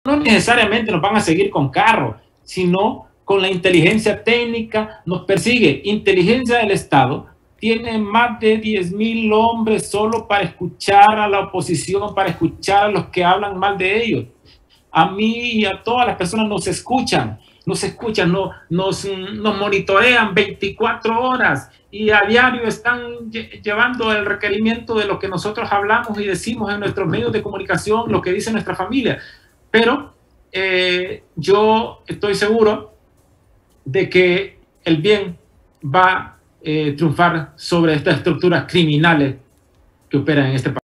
no necesariamente nos van a seguir con carro, sino con la inteligencia técnica nos persigue. Inteligencia del Estado tiene más de 10.000 hombres solo para escuchar a la oposición, para escuchar a los que hablan mal de ellos. A mí y a todas las personas nos escuchan, nos monitorean 24 horas y a diario están llevando el requerimiento de lo que nosotros hablamos y decimos en nuestros medios de comunicación, lo que dice nuestra familia. Pero yo estoy seguro de que el bien va a triunfar sobre estas estructuras criminales que operan en este país.